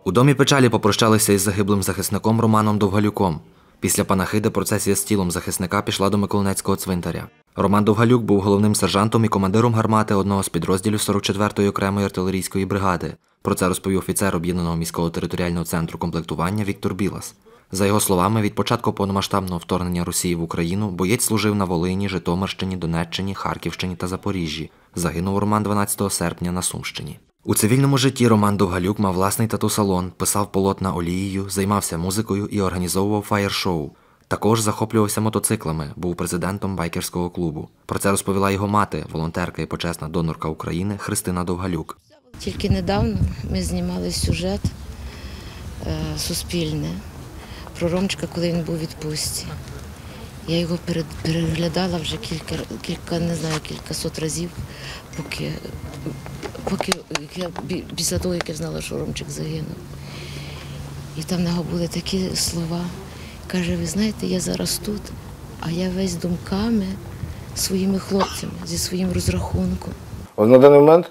У домі печалі попрощалися із загиблим захисником Романом Довгалюком. Після панахиди процесія з тілом захисника пішла до Миколинецького цвинтаря. Роман Довгалюк був головним сержантом і командиром гармати одного з підрозділів 44-ї окремої артилерійської бригади. Про це розповів офіцер Об'єднаного міського територіального центру комплектування Віктор Білас. За його словами, від початку повномасштабного вторгнення Росії в Україну боєць служив на Волині, Житомирщині, Донеччині, Харківщині та Запоріжжі. Загинув Роман 12 серпня на Сумщині. У цивільному житті Роман Довгалюк мав власний тату-салон, писав полотна олією, займався музикою і організовував фаєр-шоу. Також захоплювався мотоциклами, був президентом байкерського клубу. Про це розповіла його мати, волонтерка і почесна донорка України Христина Довгалюк. Тільки недавно ми знімали сюжет суспільний про Ромчика, коли він був у відпустці. Я його переглядала вже кількасот разів, після того, як я знала, що Ромчик загинув. І там в нього були такі слова. Каже, ви знаєте, я зараз тут, а я весь думками своїми хлопцями, зі своїм розрахунком. На даний момент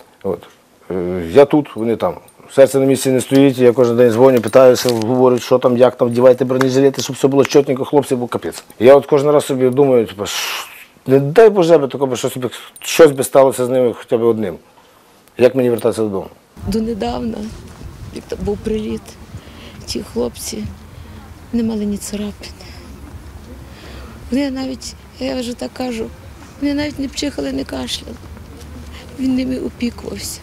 я тут, вони там. Серце на місці не стоїть, я кожен день дзвоню, питаюся, говорю, що там, як там, вдівайте бронежилети, щоб все було чотненько, хлопці, бо капець. Я кожен раз собі думаю, не дай Боже, щось би сталося з ними хоча б одним. Як мені вертатися додому? Донедавна, як там був приліт, ті хлопці не мали ні царапини. Вони навіть, я вже так кажу, вони навіть не пчихали, не кашляли. Він ними опікувався.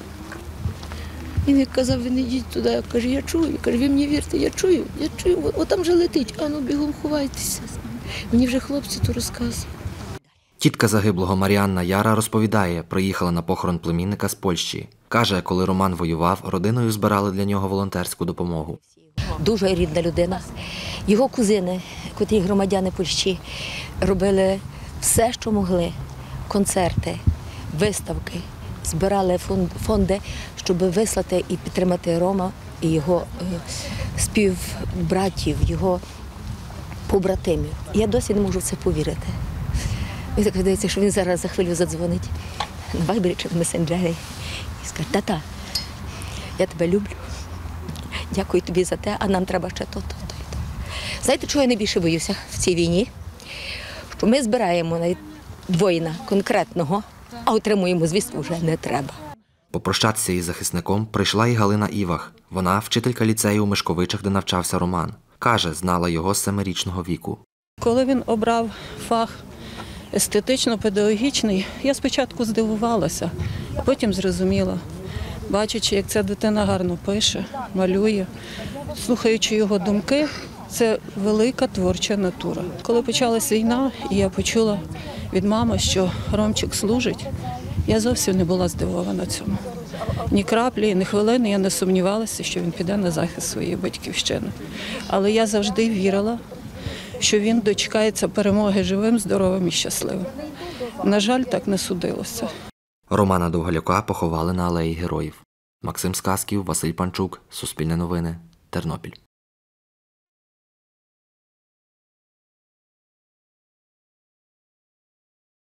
Він як казав, ви не йдіть туди, я кажу, я чую. Каже, ви мені вірте, я чую, о там вже летить, а ну бігом ховайтеся. Мені вже хлопці то розказують. Тітка загиблого Маріанна Яра розповідає, приїхала на похорон племінника з Польщі. Каже, коли Роман воював, родиною збирали для нього волонтерську допомогу. Дуже рідна людина. Його кузини, котрі громадяни Польщі, робили все, що могли. Концерти, виставки, збирали фонди, щоб вислати і підтримати Рома і його співбратів, його побратимів. Я досі не можу в це повірити. Мені так здається, що він зараз за хвилю задзвонить на вайбері чи в месенджері і скаже, тата, я тебе люблю, дякую тобі за те, а нам треба ще то. Знаєте, чого я найбільше боюся в цій війні? Що ми збираємо навіть воїна конкретного, а отримуємо звістку вже не треба. Попрощатися із захисником прийшла і Галина Івах. Вона вчителька ліцею у Мишковичах, де навчався Роман. Каже, знала його з 7-річного віку. Коли він обрав фах естетично-педагогічний, я спочатку здивувалася, а потім зрозуміла, бачачи, як ця дитина гарно пише, малює, слухаючи його думки, це велика творча натура. Коли почалась війна, і я почула від мами, що Ромчик служить, я зовсім не була здивована цьому. Ні краплі, ні хвилини я не сумнівалася, що він піде на захист своєї батьківщини. Але я завжди вірила, що він дочекається перемоги живим, здоровим і щасливим. На жаль, так не судилося. Романа Довгалюка поховали на Алеї Героїв. Максим Сказків, Василь Панчук, Суспільне новини, Тернопіль.